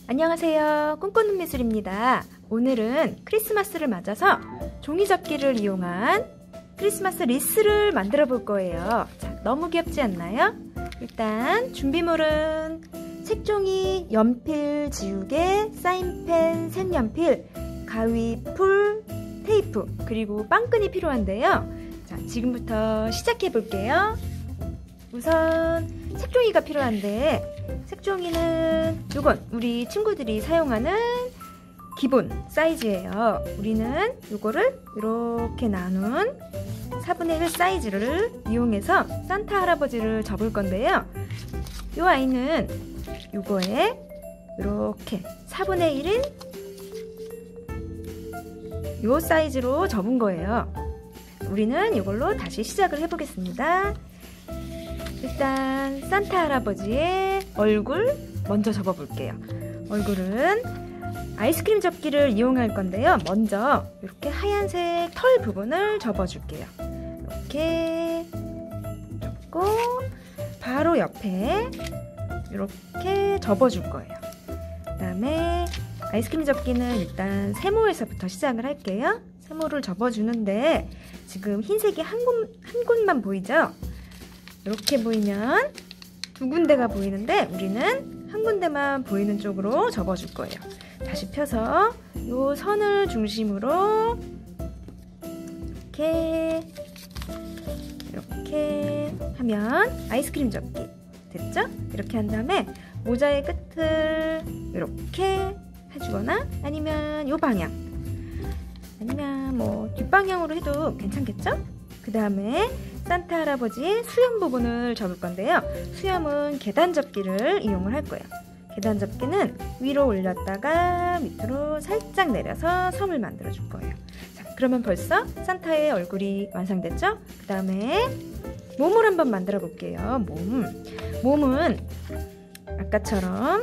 안녕하세요. 꿈꾸는 미술입니다. 오늘은 크리스마스를 맞아서 종이접기를 이용한 크리스마스 리스를 만들어 볼 거예요. 자, 너무 귀엽지 않나요? 일단 준비물은 색종이, 연필, 지우개, 사인펜, 색연필, 가위, 풀, 테이프, 그리고 빵끈이 필요한데요. 자, 지금부터 시작해 볼게요. 우선 색종이가 필요한데, 색종이는 이건 우리 친구들이 사용하는 기본 사이즈예요. 우리는 이거를 이렇게 나눈 4분의 1 사이즈를 이용해서 산타 할아버지를 접을 건데요. 이 아이는 이거에 이렇게 4분의 1인 이 사이즈로 접은 거예요. 우리는 이걸로 다시 시작을 해보겠습니다. 일단 산타 할아버지의 얼굴 먼저 접어볼게요. 얼굴은 아이스크림 접기를 이용할 건데요. 먼저 이렇게 하얀색 털 부분을 접어줄게요. 이렇게 접고 바로 옆에 이렇게 접어줄 거예요. 그 다음에 아이스크림 접기는 일단 세모에서부터 시작을 할게요. 세모를 접어주는데 지금 흰색이 한 곳만 보이죠? 이렇게 보이면 두 군데가 보이는데 우리는 한 군데만 보이는 쪽으로 접어줄 거예요. 다시 펴서 이 선을 중심으로 이렇게 하면 아이스크림 접기 됐죠? 이렇게 한 다음에 모자의 끝을 이렇게 해주거나 아니면 이 방향 아니면 뭐 뒷방향으로 해도 괜찮겠죠? 그 다음에 산타 할아버지의 수염 부분을 접을 건데요. 수염은 계단 접기를 이용을 할 거예요. 계단 접기는 위로 올렸다가 밑으로 살짝 내려서 섬을 만들어 줄 거예요. 자, 그러면 벌써 산타의 얼굴이 완성됐죠? 그 다음에 몸을 한번 만들어 볼게요. 몸은 아까처럼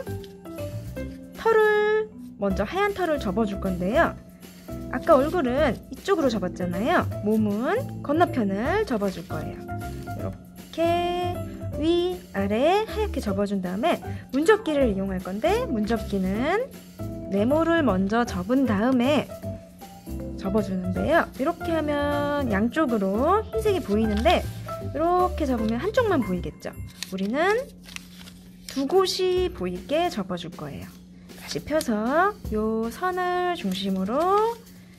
털을 먼저 하얀 털을 접어줄 건데요. 아까 얼굴은 이쪽으로 접었잖아요. 몸은 건너편을 접어줄 거예요. 이렇게 위, 아래 하얗게 접어준 다음에 문접기를 이용할 건데 문접기는 네모를 먼저 접은 다음에 접어주는데요. 이렇게 하면 양쪽으로 흰색이 보이는데 이렇게 접으면 한쪽만 보이겠죠? 우리는 두 곳이 보이게 접어줄 거예요. 다시 펴서 이 선을 중심으로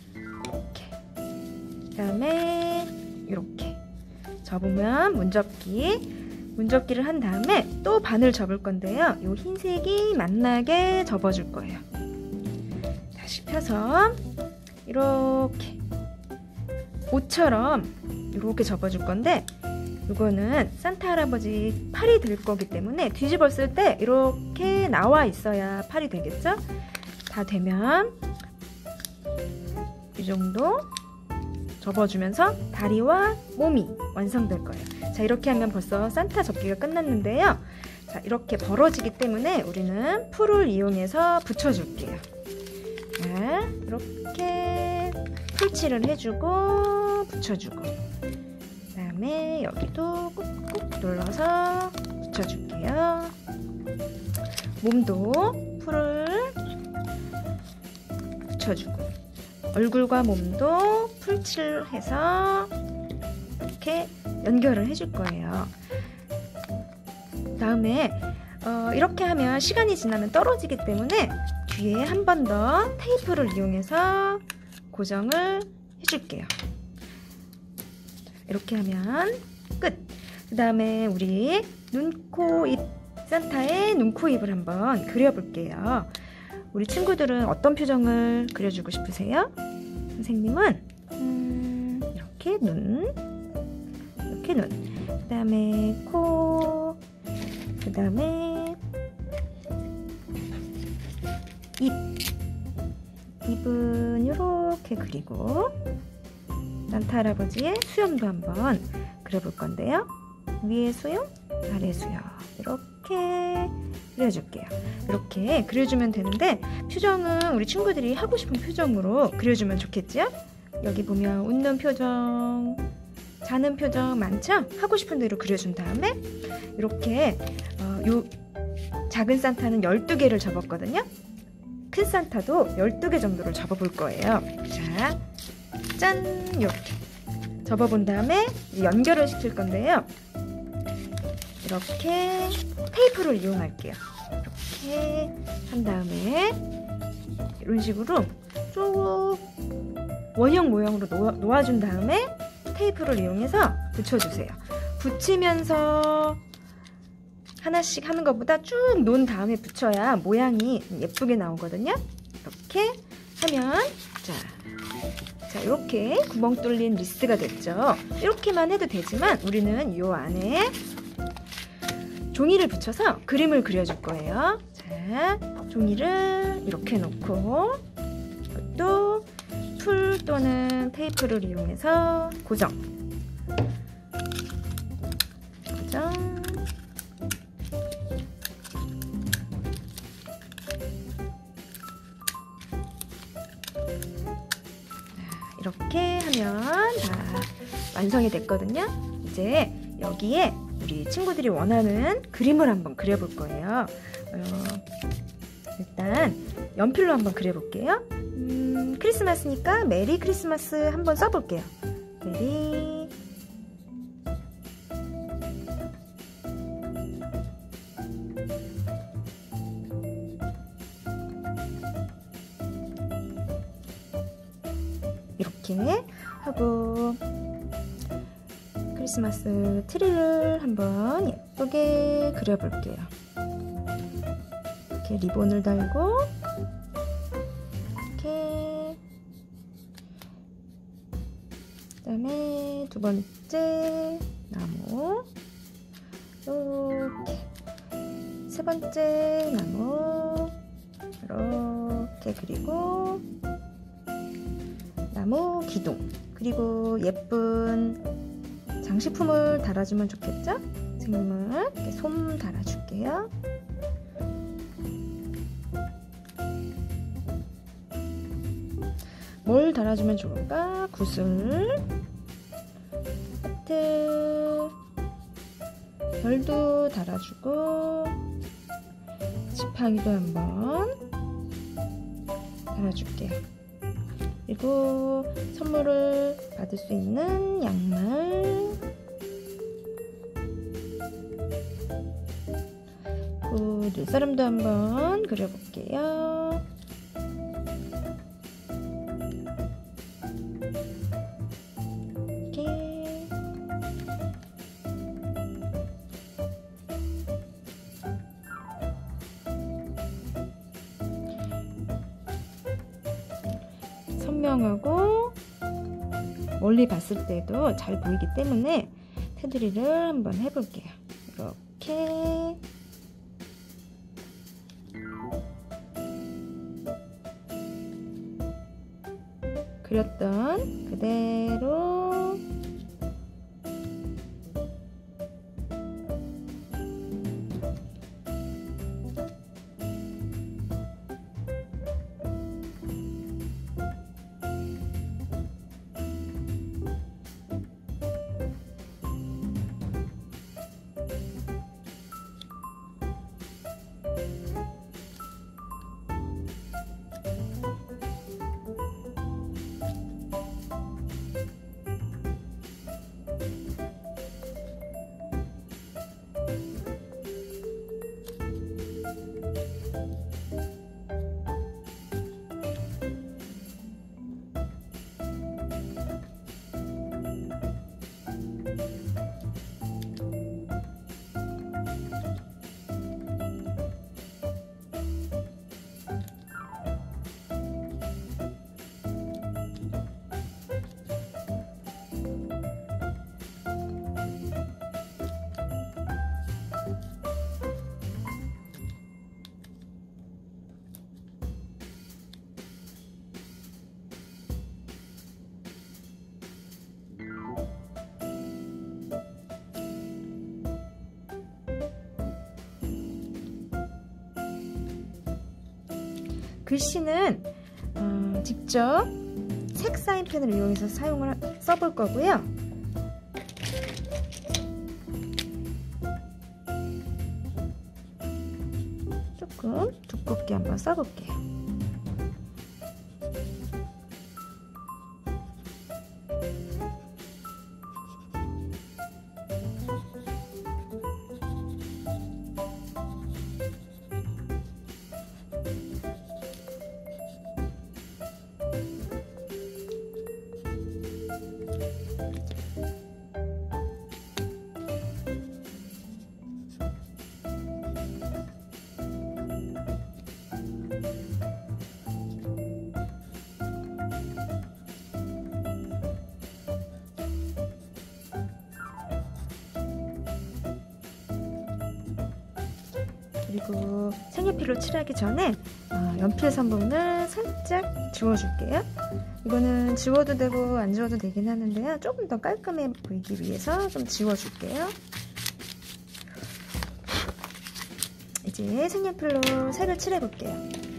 그 다음에 이렇게 접으면 문접기를 한 다음에 또 반을 접을 건데요. 이 흰색이 만나게 접어줄 거예요. 다시 펴서 이렇게 옷처럼 이렇게 접어줄 건데 이거는 산타 할아버지 팔이 될 거기 때문에 뒤집었을 때 이렇게 나와 있어야 팔이 되겠죠? 다 되면 이 정도 접어주면서 다리와 몸이 완성될 거예요. 자, 이렇게 하면 벌써 산타 접기가 끝났는데요. 자, 이렇게 벌어지기 때문에 우리는 풀을 이용해서 붙여줄게요. 자, 이렇게 풀칠을 해주고 붙여주고 그 다음에 여기도 꾹꾹 눌러서 붙여줄게요. 몸도 풀을 붙여주고 얼굴과 몸도 풀칠해서 이렇게 연결을 해줄 거예요. 다음에 이렇게 하면 시간이 지나면 떨어지기 때문에 뒤에 한 번 더 테이프를 이용해서 고정을 해줄게요. 이렇게 하면 끝! 그 다음에 우리 눈, 코, 입, 산타의 눈, 코, 입을 한번 그려볼게요. 우리 친구들은 어떤 표정을 그려주고 싶으세요? 선생님은 이렇게 눈, 그 다음에 코, 그 다음에 입은 이렇게 그리고 산타 할아버지의 수염도 한번 그려볼 건데요. 위에 수염, 아래 수염 이렇게 그려줄게요. 이렇게 그려주면 되는데 표정은 우리 친구들이 하고 싶은 표정으로 그려주면 좋겠죠? 여기 보면 웃는 표정, 자는 표정 많죠? 하고 싶은 대로 그려준 다음에 이렇게 요 작은 산타는 12개를 접었거든요. 큰 산타도 12개 정도를 접어볼 거예요. 자, 짠! 이렇게 접어본 다음에 연결을 시킬 건데요. 이렇게 테이프를 이용할게요. 이렇게 한 다음에 이런 식으로 쭉 원형 모양으로 놓아준 다음에 테이프를 이용해서 붙여주세요. 붙이면서 하나씩 하는 것보다 쭉 놓은 다음에 붙여야 모양이 예쁘게 나오거든요. 이렇게 하면 자 이렇게 구멍 뚫린 리스가 됐죠. 이렇게만 해도 되지만 우리는 이 안에 종이를 붙여서 그림을 그려줄 거예요. 자, 종이를 이렇게 놓고 이것도 풀 또는 테이프를 이용해서 고정. 이렇게 하면 다 완성이 됐거든요. 이제 여기에 우리 친구들이 원하는 그림을 한번 그려볼 거예요. 일단 연필로 한번 그려볼게요. 크리스마스니까 메리 크리스마스 한번 써볼게요. 메리 이렇게 하고 크리스마스 트리를 한번 예쁘게 그려볼게요. 이렇게 리본을 달고 이렇게 그다음에 두 번째 나무 이렇게 세 번째 나무 이렇게 그리고 나무 기둥 그리고 예쁜 장식품을 달아주면 좋겠죠? 선생님은 이렇게 솜 달아줄게요. 뭘 달아주면 좋을까? 구슬, 하트, 별도 달아주고 지팡이도 한번 달아줄게요. 그리고 선물을 받을 수 있는 양말, 그리고 눈사람도 한번 그려볼게요. 이렇게 선명하고 멀리 봤을 때도 잘 보이기 때문에 테두리를 한번 해볼게요. 이렇게 그렸던 그대로 글씨는 직접 색 사인펜을 이용해서 써볼 거고요. 조금 두껍게 한번 써볼게요. 그리고 색연필로 칠하기 전에 연필 선분을 살짝 지워줄게요. 이거는 지워도 되고 안 지워도 되긴 하는데요. 조금 더 깔끔해 보이기 위해서 좀 지워줄게요. 이제 색연필로 색을 칠해볼게요.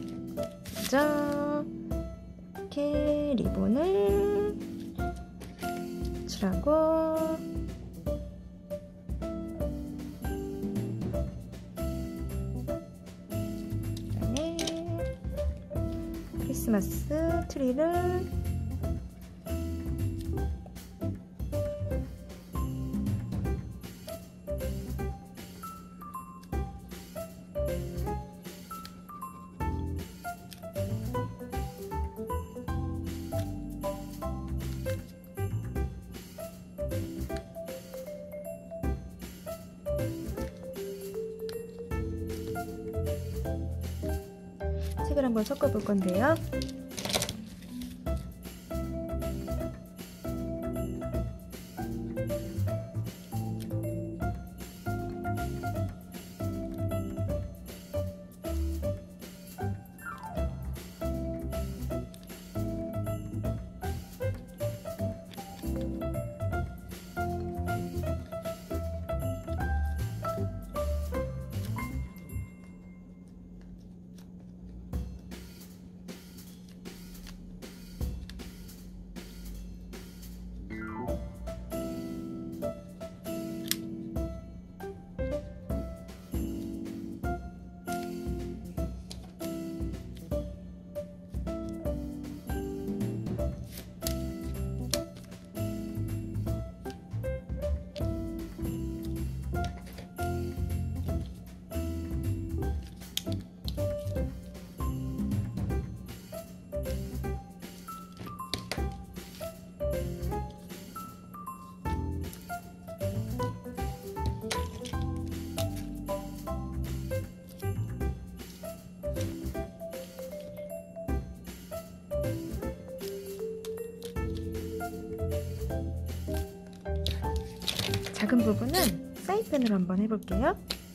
먼저 이렇게 리본을 칠하고, 그다음에 크리스마스 트리를 색을 한번 섞어 볼 건데요. 작은 부분은 사인펜으로 한번 해볼게요.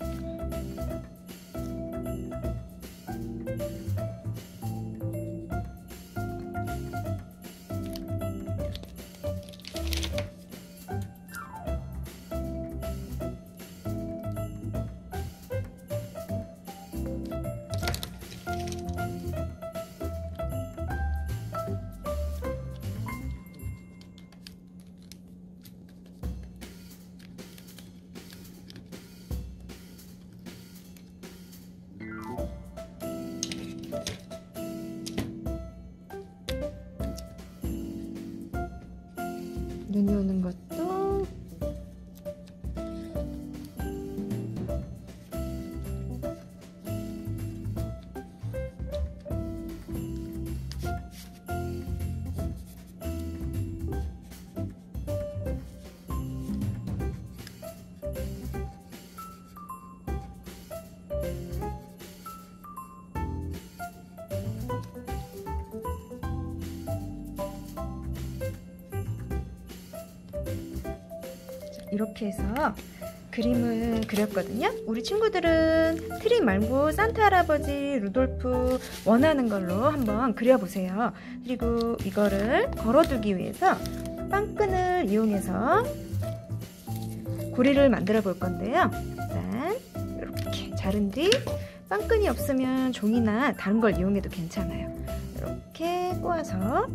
눈이 오는 것도 이렇게 해서 그림을 그렸거든요. 우리 친구들은 트리 말고 산타 할아버지, 루돌프 원하는 걸로 한번 그려보세요. 그리고 이거를 걸어두기 위해서 빵끈을 이용해서 고리를 만들어 볼 건데요. 일단 이렇게 자른 뒤 빵끈이 없으면 종이나 다른 걸 이용해도 괜찮아요. 이렇게 꼬아서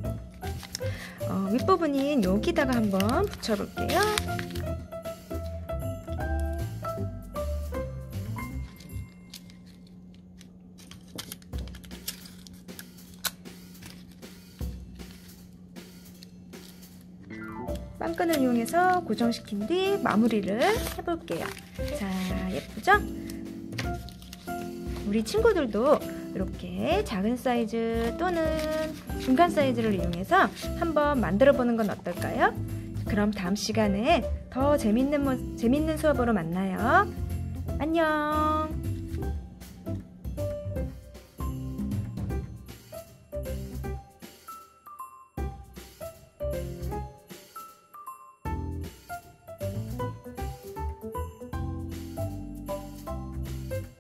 윗부분인 여기다가 한번 붙여볼게요. 빵끈을 이용해서 고정시킨 뒤 마무리를 해볼게요. 자, 예쁘죠? 우리 친구들도 이렇게 작은 사이즈 또는 중간 사이즈를 이용해서 한번 만들어 보는 건 어떨까요? 그럼 다음 시간에 더 재밌는 수업으로 만나요. 안녕!